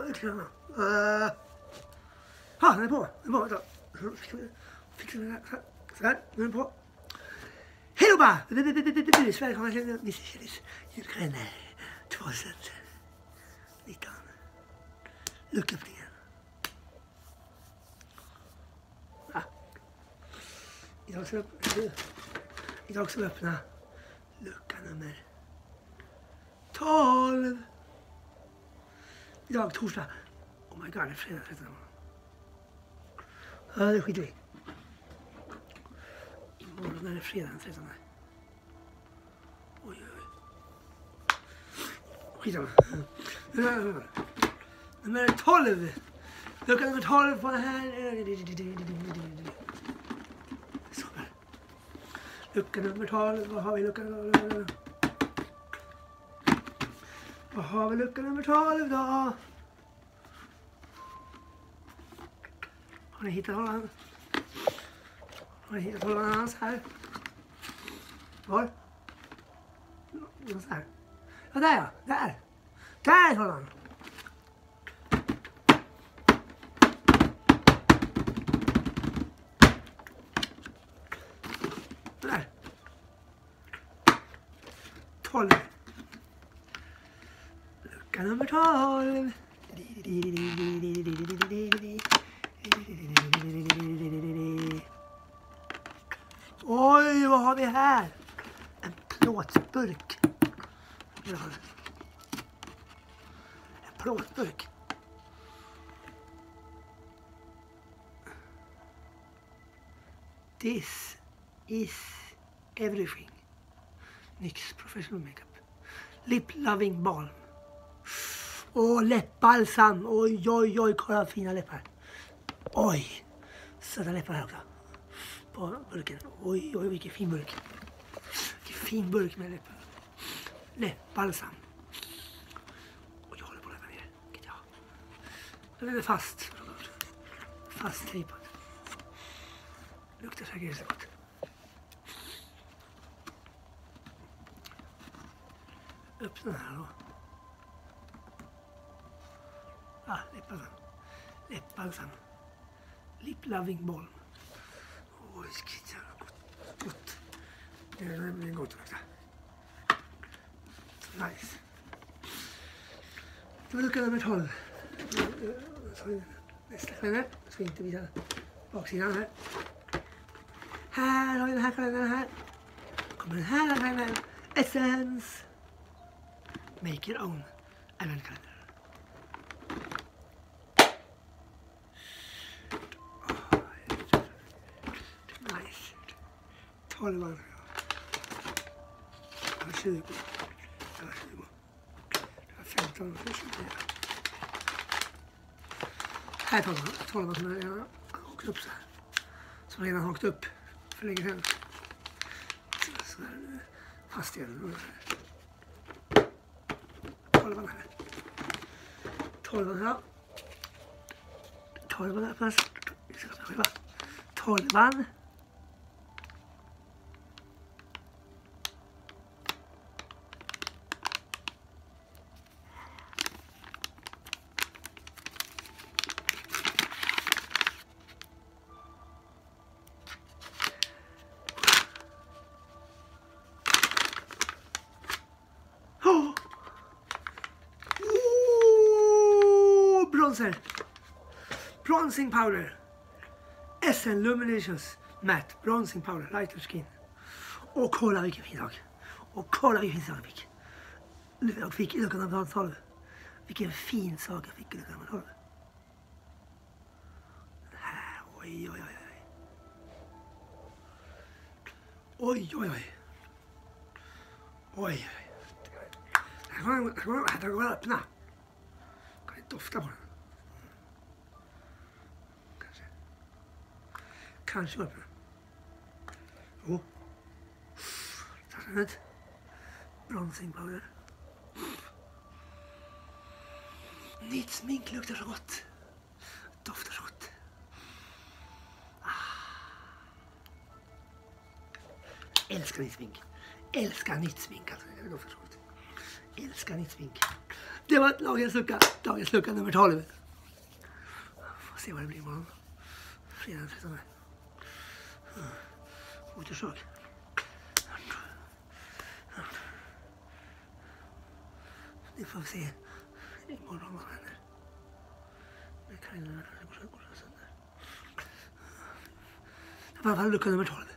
Ja, den är på. Den är på. Fixar vi det här. Så här, nu är den på. Hej då bara! Sverige kommer till Nisse Kjellis julkalender 2019. Lucköppningen. Ja. Idag ska vi öppna lucka nummer 12. Idag torsdag. Oh my god, det är fredag 13. Ja, det skiter vi. Imorgon är det fredag 13. Oj, oj, oj. Skitsamma. Nummer 12. Lucka nummer 12 på den här. Så här. Lucka nummer 12. Vad har vi lucka nummer 12? Vad har vi lucka nummer 12 då? Har ni hittat hållan? Har ni hittat hållan hans här? Var? Så här. Ja, där ja. Där. Där är hållan. Där. 12. Lucka nummer 12. Oj, vad har vi här? En plåtburk. En plåtburk. This is everything. NYX Professional Makeup. Lip Loving Balm. Åh, läppbalsam. Oj, oj, oj, kolla fina läppar. Oj, söta läppar här också. På burken. Oj, oj, vilken fin burk. Vilken fin burk med läppar. Läppbalsam. Och jag håller på att lämna ner. Ja. Den är fast. Fast tejpad. Luktar säkert så gott. Öppna här då. Ah, läppbalsam. Läppbalsam. Lip Loving Balm. Oj, skit jävla gott. Det är gott också. Nice. Det var lucka nummer 12. Nästa kalender. Jag ska inte visa baksidan här. Här har vi den här kalendern här. Kommer den här kalendern. Essence. Make your own adventkalender. Nice. 12 år. Jag var 20. Jag var 20. Jag var 15 år. Här 12 år som jag redan åkt upp så här. Som redan åkt upp för länge sedan. Så här fast igen. 12 här. 12 här. 12 öppnas. Vi ska öppna själva. 12. Bronzer. Bronzing powder. SN Luminous Matte Bronzing Powder Lighter Skin. Och kolla vilken fin sak. Och kolla vilken fin sak jag fick. Jag fick i luckan nummer 12. Vilken fin sak jag fick i luckan nummer 12. Här, oj, oj, oj. Oj, oj, oj. Oj. Här går jag öppna. Kan jag dofta på den? Kanske öppna. Jo. Tack. Bronzing powder. Nytt smink luktar så gott. Doftar så gott. Älskar nytt smink. Älskar nytt smink. Alltså, det doftar så gott. Älskar nytt smink. Det var dagens lucka nummer 12. Får se vad det blir imorgon. Fredag 13. Återsak. Det får vi se imorgon vad händer. Det kan ju vara det går sönder. I alla fall lucka nummer 12.